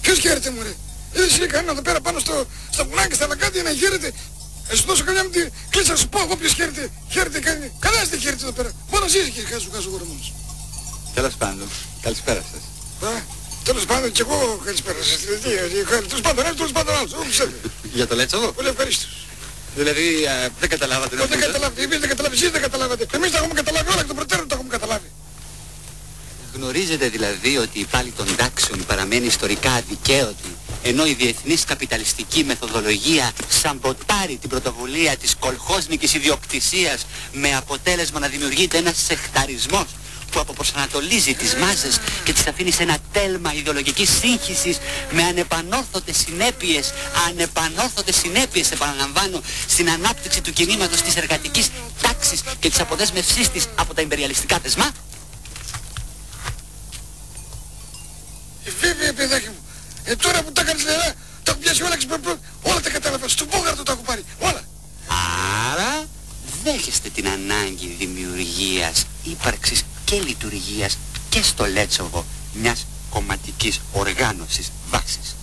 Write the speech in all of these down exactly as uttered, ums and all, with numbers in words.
Ποιος χαίρεται μωρέ? Εσύ κανένα εδώ πέρα πάνω στο, στα βουνάκια, στα λακάτια να χαίρεται. Να σου δώσω καμιά με τη κλίτσα, σου πω εγώ ποιος χαίρεται. Χαίρεται κανένα. Κανένας δεν χαίρεται εδώ πέρα. Μόνο εσύ έχεις χάσει ο γορμόνος. Τέλος πάντων, καλησπέρα σας. Α, τέλος πάντων και εγώ καλησπέρα σας. Τέλος πάντων, τέλος πάντων άλλος. Για το Λέτσοβο? Πολύ ευχαρίστως. Δηλαδή ε, δεν καταλάβατε. Δεν καταλάβατε, εμείς δεν καταλάβατε, εσείς δεν καταλάβατε. Εμείς τα έχουμε καταλάβει όλα εκ των προτέρων, τα έχουμε καταλάβει. Γνωρίζετε δηλαδή ότι η πάλη των τάξεων παραμένει ιστορικά αδικαίωτη, ενώ η διεθνής καπιταλιστική μεθοδολογία σαμποτάρει την πρωτοβουλία της κολχόσμικης ιδιοκτησίας με αποτέλεσμα να δημιουργείται ένας σεχταρισμός που αποπροσανατολίζει τις μάζες και τις αφήνει σε ένα τέλμα ιδεολογικής σύγχυσης με ανεπανόρθωτες συνέπειες, ανεπανόρθωτες συνέπειες επαναλαμβάνω, στην ανάπτυξη του κινήματος της εργατικής τάξης και της αποδέσμευσής της από τα ιμπεριαλιστικά θεσμά. Ε, βέβαια παιδάκι μου, ε, τώρα που τα κάνεις νερά, τα έχω πιάσει όλα, όλα τα κατάλαβα, στον Μπόγαρτο τα έχω πάρει, όλα. Άρα δέχεστε την ανάγκη δημιουργίας, ύπαρξης και λειτουργίας και στο Λέτσοβο μιας κομματικής οργάνωσης βάσης.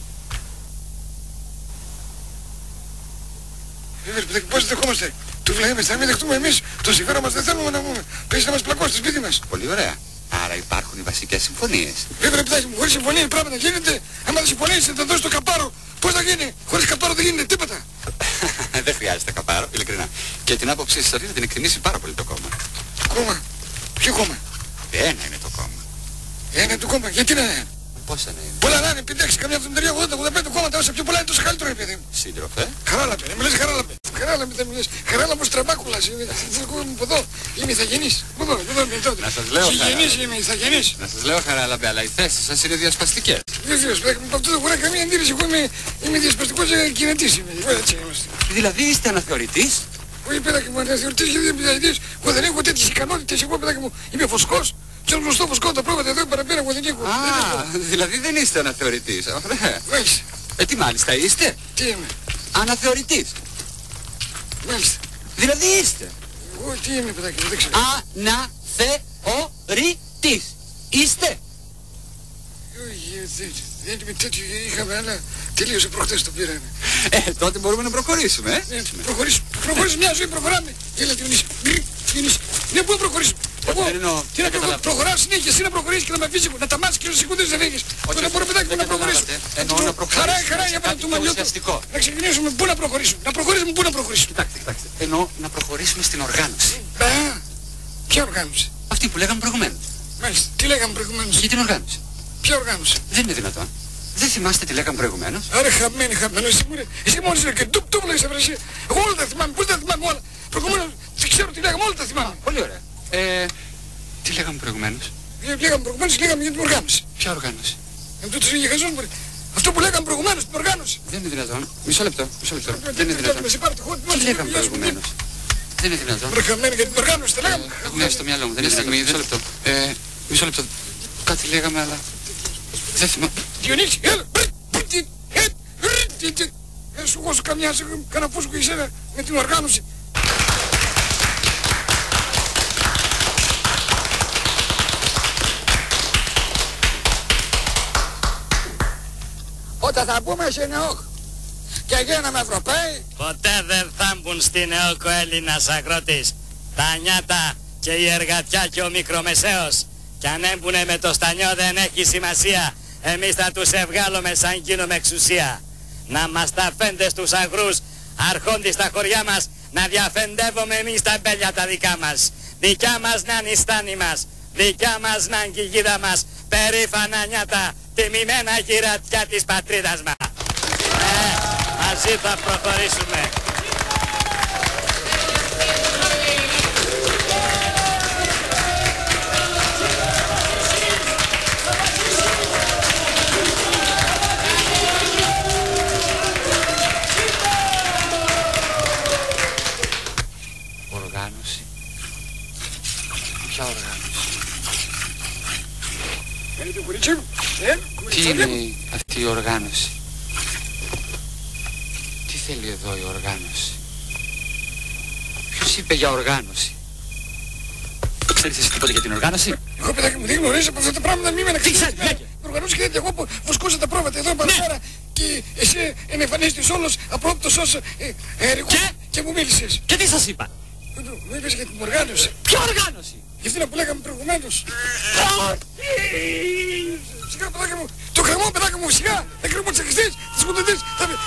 Βέβαια παιδάκι, πώς δεχόμαστε, του βλέμεστε, να μην δεχτούμε εμείς, το συμφέρον μας δεν θέλουμε να πούμε, πες να μας πλακώσει στο σπίτι μας. Πολύ ωραία. Άρα υπάρχουν οι βασικές συμφωνίες. Βέβαια παιδάκι μου, χωρίς συμφωνία πράγματα γίνεται, άμα δεν συμφωνήσετε θα δώσει το καπάρο, πώς θα γίνει, χωρίς καπάρο δεν γίνεται τίποτα. Δεν χρειάζεται καπάρο, ειλικρινά. Και την άποψή σας αυτή θα την εκτιμήσει πάρα πολύ το κόμμα. Κόμμα, ποιο κόμμα? Ένα είναι το κόμμα. Ένα το κόμμα, γιατί να είναι? Πόσα να είναι? Πολλά να είναι, πεντέξι, καμιά εβδομήντα, ογδόντα, ογδόντα πέντε κόμματα, όσο πιο πολλά είναι τόσο καλύτερο, παιδί μου. Σύντροφε. Χαράλαπε, με λες χαράλαπε. Χαράλαπε δεν μιλές. Χαράλαπος Τραμπάκουλας είναι. Εγώ είμαι από εδώ. Είμαι ηθαγενής. Πού εδώ, πού εδώ είμαι τότε. Να σας λέω Συγγενής είμαι, ηθαγενής. Να σας λέω Χαράλαμπε, αλλά οι θέσεις σας είναι διασπαστικές. Βεβαίως, με αυτό δεν χωράει καμία αντίρρηση. Εγώ είμαι, είμαι διασπαστικός κινητής είμαι. Εγώ έτσι είμαστε. Δηλαδή είστε αναθεωρητής? Όχι παιδάκι μου, αναθεωρητής και δύο πενταετίες. Εγώ δεν έχω τέτοιες ικανότητες. Εγώ παιδάκι μου είμαι φωσκός. Και ως γνωστό φωσκό τα πρόβατα εδώ παραπέρα εγώ δεν έχω. Α, δηλαδή δεν είστε αναθεωρητής. Ωραία. Μάλιστα. Ε, τι μάλιστα είστε? Τι είμαι? Αναθεωρητής. Μάλιστα. Δηλαδή είστε. Εγώ τι είμαι παιδάκι μου, δεν ξέρω. Αναθεωρητής. Είστε. Όχι, δεν είμαι τέτοιο, είχαμε αλλά τελείωσε προχτές το πήραμε. Ε, τότε μπορούμε να προχωρήσουμε, ε. Ναι, προχωρήσουμε. Προχωρήσουμε μια ζωή, προχωράμε. Έλα Διονύση. Διονύση. Ναι, πού να προχωρήσουμε. Εγώ, τι να προχωρήσω. Προχωράω συνέχεια, εσύ να προχωρήσεις και να με αφήσεις, να τα μάθεις και να σηκούνται δεν φύγεις. Δεν μπορώ παιδάκι μου να προχωρήσουμε. Εννοώ να προχωρήσουμε. Χαρά, χαρά, για πάνω του μαλλιού του. Να ξεκινήσουμε, πού να προχωρήσουμε. Να προχωρήσουμε, πού να προχωρήσουμε. Κοιτάξτε, κοιτάξτε. Εννοώ να προχωρήσουμε στην οργάνωση. Α, ποια οργάνωση? Αυτή που λέγαμε προηγουμένως. Μάλιστα, τι λέγαμε προηγουμένως? Για την οργάνωση. Ποια οργάνωση? Δεν είναι δυνατόν. Δεν θυμάστε τι λέγαμε προηγουμένως? Άρα χαμένη, χαμένο, εσύ μου ρε. Εσύ μόλις ρε και ντουπ ντουπ λέγεις ευρεσία. Εγώ όλα τα θυμάμαι, πώς τα θυμάμαι όλα. Προηγουμένως, δεν ξέρω τι λέγαμε, όλα τα θυμάμαι. Πολύ ωραία. Ε, τι λέγαμε προηγουμένως? Λέγαμε προηγουμένως, λέγαμε για την οργάνωση. Ποια οργάνωση? Εν τούτος είναι γεχαζόν μου ρε. Αυτό που λέγαμε προηγουμένως, την οργάνωση. Δεν είναι δυνατόν. Μισό λεπτό, μισό λεπτό. Δεν είναι δυνατόν. Τι λέγαμε προηγουμένως? Δεν είναι δυνατόν. Ρε χαμένη για την οργάνωση, τα λέγαμε. Ναι, στο μυαλό μου, δεν είναι δυνατόν. Μισό λεπτό. Ε, μισό λεπτό. Κάτι λέγαμε, αλλά δεν θυμάμαι. Διονύση, έλα. Ε, σου χώσω καμιά, κανένα φούσκο εσένα με την οργάνωση. Όταν θα μπούμε σε ΕΝΕΟΚ και γίναμε Ευρωπαίοι, ποτέ δεν θα μπουν στην ΕΟΚ ο Έλληνας αγρότης, τα νιάτα και η εργατιά και ο μικρομεσαίος. Κι αν έμπουνε με το στανιό δεν έχει σημασία, εμείς θα τους ευγάλουμε σαν γίνουμε εξουσία. Να μας τα φέντε στους αγρούς, αρχόντι στα χωριά μας, να διαφεντεύουμε εμείς τα μπέλια τα δικά μας. Δικιά μας να είναι η στάνη μας, δικιά μας να είναι η γίδα μας, περήφανα νιάτα, τιμημένα γυρατιά της πατρίδας μας. Ε, μαζί θα προχωρήσουμε. Οργάνωση. Ποια οργάνωση? είναι το κορίτσι μου. Ε, τι είναι αυτή η οργάνωση? Τι θέλει εδώ η οργάνωση? Ποιος είπε για οργάνωση? Ξέρεις εσύ τίποτα για την οργάνωση? Εγώ παιδάκι μου δεν γνωρίζω από αυτά τα πράγματα, μη με αναξύσεις. Τι ξέρεις, λέγε. οργανώσεις και τέτοια. Εγώ που βοσκούσα τα πρόβατα εδώ παραπέρα και εσύ εμφανίστηκες όλος απρόπτος ως ερικό και μου μίλησες. Και τι σας είπα? Μου είπες για την οργάνωση. Ποια οργάνωση? Για αυτήν που λέγαμε προηγουμένως. Σιγά παιδάκια μου, το κρεμό παιδάκια μου σιγά, δεν κρεμό τσακιστείς, θα σκοτωθείς, θα με...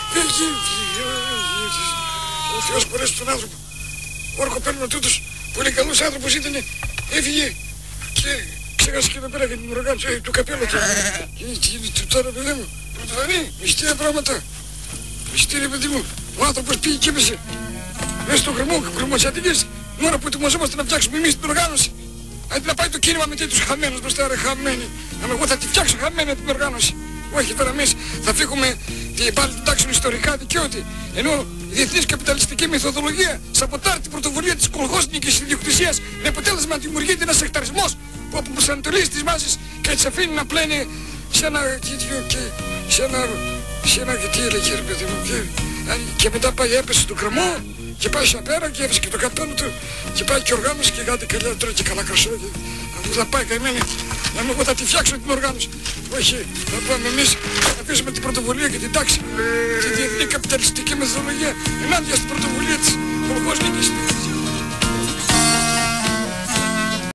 Ο Θεός χωρέσει τον άνθρωπο. Ο ορκοπέλων τούτος που είναι καλός άνθρωπος ήταν, έφυγε και ξέχασε και εδώ πέρα για την οργάνωση του καπέλου του. Και τώρα παιδί μου, πρωτοφανή, μυστήρια πράγματα. Μυστήρια παιδί μου, ο άνθρωπος πήγε και έπεσε μέσα στον κρεμό και κρεμοτσιατικές, μόνο που ετοιμαζόμαστε να φτιάξουμε εμείς την οργάνωση. Αντί να πάει το κίνημα με τέτοιους χαμένους μπροστά, ρε χαμένοι. Να εγώ θα τη φτιάξω χαμένη την οργάνωση. Όχι τώρα εμείς θα φύγουμε την πάλι την τάξη ιστορικά δικαιώτη. Ενώ η διεθνής καπιταλιστική μεθοδολογία σαμποτάρει την πρωτοβουλία της κολχόσνικης ιδιοκτησίας με αποτέλεσμα να δημιουργείται ένας εκταρισμός που αποπροσανατολίζει τις μάσεις και τις αφήνει να πλένει σε ένα τέτοιο και σε ένα... σε ένα τι έλεγε ρε παιδί μου και, και μετά πάει έπεσε στο κρεμό και πάει σαν πέρα και έφεσε και το καπέλο του και πάει και οργάνωση και κάτι καλιά τώρα και καλά κρασό και αφού θα πάει καημένη να μην εγώ θα τη φτιάξω την οργάνωση. Όχι, θα πάμε εμείς να αφήσουμε την πρωτοβουλία και την τάξη τη διεθνή καπιταλιστική μεθοδολογία ενάντια στην πρωτοβουλία της κολχόσνικης